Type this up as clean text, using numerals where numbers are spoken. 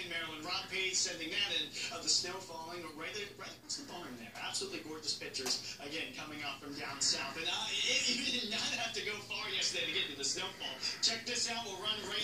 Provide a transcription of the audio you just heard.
Maryland. Rob Page sending that in of the snow falling right across the barn there. Absolutely gorgeous pictures, again, coming up from down south. And you did not have to go far yesterday to get to the snowfall. Check this out. We'll run right